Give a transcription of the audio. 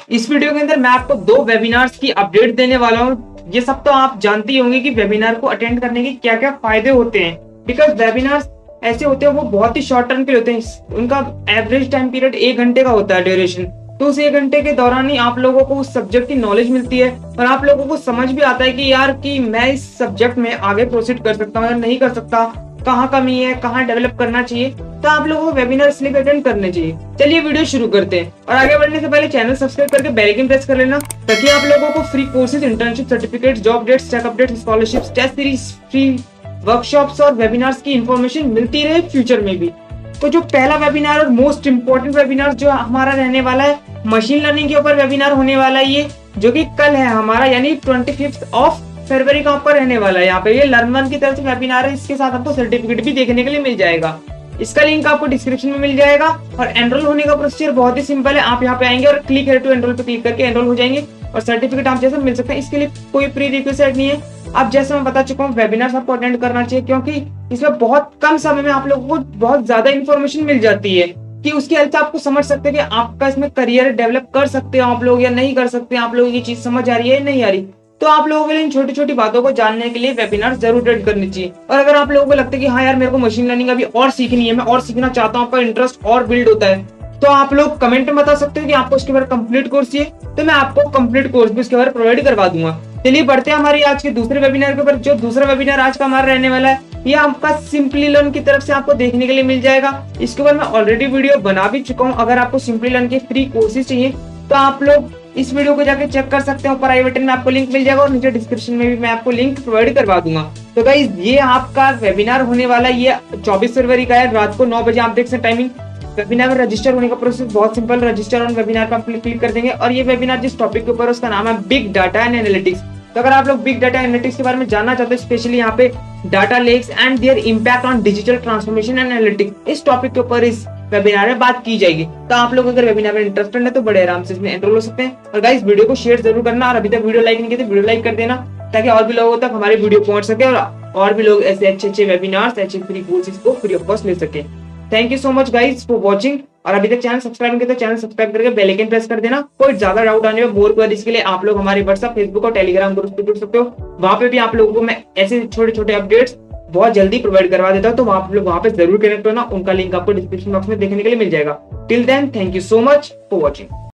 इस वीडियो के अंदर मैं आपको 2 वेबिनार्स की अपडेट देने वाला हूँ। ये सब तो आप जानते ही होंगे कि वेबिनार को अटेंड करने के क्या क्या फायदे होते हैं। बिकॉज वेबिनार्स ऐसे होते हैं, वो बहुत ही शॉर्ट टर्म के लिए होते हैं। उनका एवरेज टाइम पीरियड 1 घंटे का होता है ड्यूरेशन। तो उस 1 घंटे के दौरान ही आप लोगों को उस सब्जेक्ट की नॉलेज मिलती है और आप लोगों को समझ भी आता है कि यार कि मैं इस सब्जेक्ट में आगे प्रोसीड कर सकता हूँ या नहीं कर सकता, कहाँ कमी है, कहाँ डेवलप करना चाहिए। तो आप लोगों को वेबिनार इसलिए अटेंड करने चाहिए। चलिए वीडियो शुरू करते हैं और आगे बढ़ने से पहले चैनल सब्सक्राइब करके बेल आइकन प्रेस कर लेना, ताकि आप लोगों को free courses, internship certificate, job updates, check updates, scholarships, test series, free workshops और वेबिनार्स की इंफॉर्मेशन मिलती रहे फ्यूचर में भी। तो जो पहला वेबिनार और मोस्ट इंपॉर्टेंट वेबिनार जो हमारा रहने वाला है, मशीन लर्निंग के ऊपर वेबिनार होने वाला है ये, जो कि कल है हमारा, यानी 25 फरवरी का ऊपर रहने वाला है। यहाँ पे ये लर्न1 की तरफ से वेबिनार है। इसके साथ आपको सर्टिफिकेट भी देखने के लिए मिल जाएगा। इसका लिंक आपको डिस्क्रिप्शन में मिल जाएगा। और एनरोल होने का प्रोसीजर बहुत ही सिंपल है। आप यहाँ पे आएंगे और क्लिक हियर टू एनरोल पे क्लिक करके एनरोल हो जाएंगे और सर्टिफिकेट आप जैसे मिल सकते हैं। इसके लिए कोई प्री रिक्विजिट नहीं है। अब जैसे मैं बता चुका हूँ, वेबिनार आपको अटेंड करना चाहिए, क्योंकि इसमें बहुत कम समय में आप लोगों को बहुत ज्यादा इन्फॉर्मेशन मिल जाती है कि उसकी हेल्प से आपको समझ सकते हैं कि आपका इसमें करियर डेवलप कर सकते हो आप लोग या नहीं कर सकते। आप लोगों की चीज समझ आ रही है या नहीं आ रही। तो आप लोगों के लिए इन छोटी छोटी बातों को जानने के लिए वेबिनार जरूर अटेंड करनी चाहिए। और अगर आप लोगों को लगता है कि हाँ यार मेरे को मशीन लर्निंग अभी और सीखनी है, मैं और सीखना चाहता हूँ, आपका इंटरेस्ट और बिल्ड होता है, तो आप लोग कमेंट में बता सकते हो कि आपको इसके बारे में कंप्लीट कोर्स चाहिए, तो मैं आपको कंप्लीट कोर्स भी इसके बारे में प्रोवाइड करवा दूंगा। चलिए बढ़ते हैं हमारी आज के दूसरे वेबिनार के ऊपर। जो दूसरा वेबिनार आज का हमारा रहने वाला है, ये आपका सिंपली लर्न की तरफ से आपको देखने के लिए मिल जाएगा। इसके ऊपर मैं ऑलरेडी वीडियो बना भी चुका हूँ। अगर आपको सिंपली लर्न के फ्री कोर्सेज चाहिए तो आप लोग इस वीडियो को जाके चेक कर सकते हैं। ऊपर आई बटन में आपको लिंक मिल जाएगा और नीचे डिस्क्रिप्शन में भी मैं आपको लिंक प्रोवाइड करवा दूंगा। तो गाइस, ये आपका वेबिनार होने वाला है, ये 24 फरवरी का है, रात को 9 बजे आप देख सकते टाइमिंग। वेबिनार में रजिस्टर होने का प्रोसेस बहुत सिंपल। रजिस्टर ऑन वेबिनार पर आप क्लिक कर देंगे और ये वेबिनार जिस टॉपिक के ऊपर, उसका नाम है बिग डाटा एंड एनालिटिक्स। तो अगर आप लोग बिग डाटा एनालिटिक्स के बारे में जानना चाहते हो, स्पेशली यहाँ पे data lakes and their impact on digital transformation and analytics, इस टॉपिक के ऊपर इस वेबिनार में बात की जाएगी। तो आप लोग अगर वेबिनार में इंटरेस्टेड है तो बड़े आराम से इसमें एनरोल हो सकते हैं। और गाइस, वीडियो को शेयर जरूर करना और अभी तक वीडियो लाइक नहीं किया तो वीडियो लाइक कर देना, ताकि और भी लोगों तक हमारी वीडियो पहुंच सके और भी लोग ऐसे अच्छे वेबिनार्स, अच्छे फ्री कोर्सेज को फ्री ऑफ कॉस्ट ले सके। Thank you so much guys for watching. और अभी तक चैनल सब्सक्राइब नहीं किया तो चैनल सब्सक्राइब करके बेल आइकन प्रेस कर देना। कोई ज्यादा डाउट आने में मोर क्वेरीज के लिए आप लोग हमारे व्हाट्सएप, फेसबुक और टेलीग्राम ग्रुप पे जुड़ सकते हो। वहां पे भी आप लोगों को मैं ऐसे छोटे छोटे अपडेट्स बहुत जल्दी प्रोवाइड करवा देता हूं। तो आप लोग वहां पे जरूर कनेक्ट होना। उनका लिंक आपको डिस्क्रिप्शन बॉक्स में देखने के लिए मिल जाएगा। Till then, thank you so much for watching.